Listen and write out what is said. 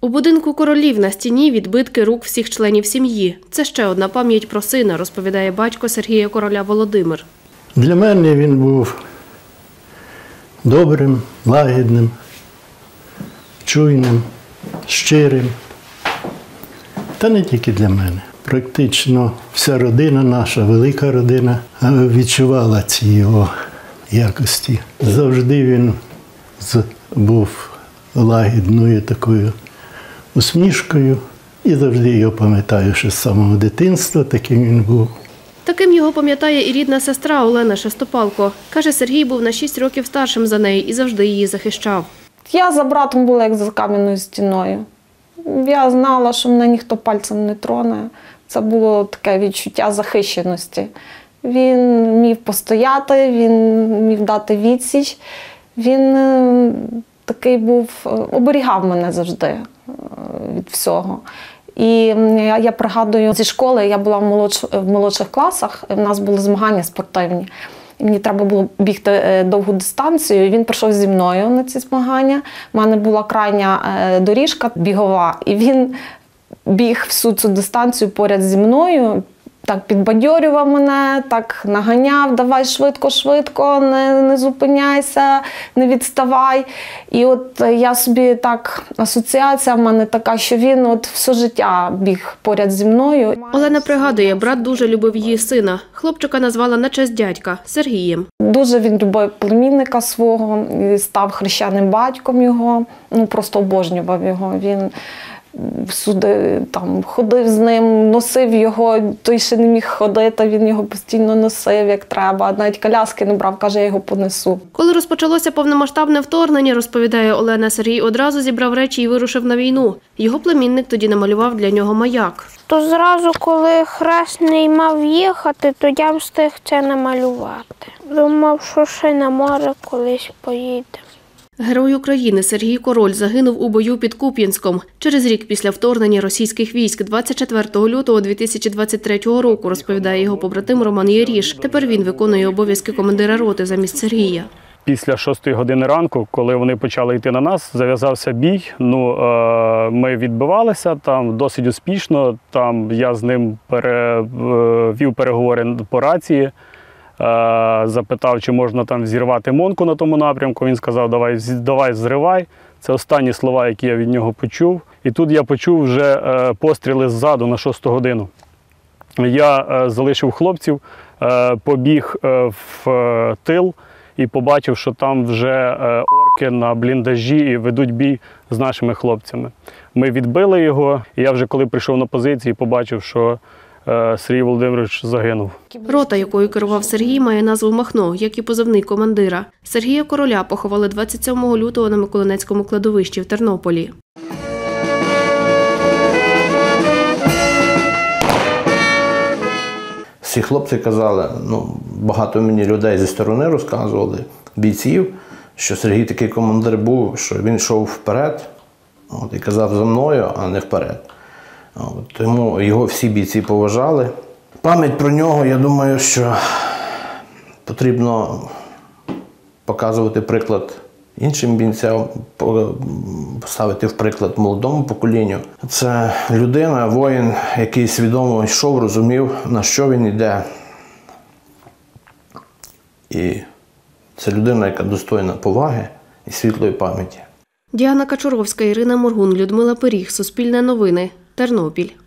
У будинку королів на стіні відбитки рук всіх членів сім'ї. Це ще одна пам'ять про сина, розповідає батько Сергія Короля Володимир. Для мене він був добрим, лагідним, чуйним, щирим. Та не тільки для мене. Практично вся родина наша, велика родина, відчувала ці його якості. Завжди він був лагідною такою усмішкою. І завжди його пам'ятаю, що з самого дитинства таким він був. Таким його пам'ятає і рідна сестра Олена Шестопалко. Каже, Сергій був на 6 років старшим за неї і завжди її захищав. Я за братом була як за кам'яною стіною. Я знала, що мене ніхто пальцем не троне. Це було таке відчуття захищеності. Він міг постояти, він міг дати відсіч. Він такий був, оберігав мене завжди від всього. І я пригадую, зі школи я була в молодших класах, в нас були змагання спортивні. І мені треба було бігти довгу дистанцію, і він прийшов зі мною на ці змагання. У мене була крайня доріжка бігова, і він біг всю цю дистанцію поряд зі мною, так підбадьорював мене, так наганяв, давай швидко, не зупиняйся, не відставай. І от я собі так, асоціація в мене така, що він от все життя біг поряд зі мною. Олена пригадує, брат дуже любив її сина. Хлопчика назвала на честь дядька – Сергієм. Дуже він любив племінника свого, став хрещеним батьком його, просто обожнював його. Він всюди там ходив з ним, носив його, той ще не міг ходити, він його постійно носив, як треба. Навіть коляски не брав, каже, я його понесу. Коли розпочалося повномасштабне вторгнення, розповідає Олена, Сергій одразу зібрав речі і вирушив на війну. Його племінник тоді намалював для нього маяк. То зразу, коли хресний мав їхати, то я встиг це намалювати. Думав, що ще на море колись поїде. Герой України Сергій Король загинув у бою під Куп'янськом. Через рік після вторгнення російських військ 24 лютого 2023 року, розповідає його побратим Роман Єріш. Тепер він виконує обов'язки командира роти замість Сергія. Після 6 години ранку, коли вони почали йти на нас, зав'язався бій. Ми відбивалися там досить успішно. Там я з ним вів переговори по рації. Запитав, чи можна там зірвати монку на тому напрямку. Він сказав, давай зривай. Це останні слова, які я від нього почув. І тут я почув вже постріли ззаду на 6 годину. Я залишив хлопців, побіг в тил і побачив, що там вже орки на бліндажі і ведуть бій з нашими хлопцями. Ми відбили його, і я вже коли прийшов на позиції, побачив, що Сергій Володимирович загинув. Рота, якою керував Сергій, має назву «Махно», як і позивний командира. Сергія Короля поховали 27 лютого на Миколинецькому кладовищі в Тернополі. Всі хлопці казали, багато мені людей зі сторони розказували, бійців, що Сергій такий командир був, що він йшов вперед і казав за мною, а не вперед. Тому його всі бійці поважали. Пам'ять про нього, я думаю, що потрібно показувати приклад іншим бійцям, поставити в приклад молодому поколінню. Це людина, воїн, який свідомо йшов, розумів, на що він йде. І це людина, яка достойна поваги і світлої пам'яті. Діана Качуровська, Ірина Моргун, Людмила Пиріг, Суспільне новини, Тернопіль.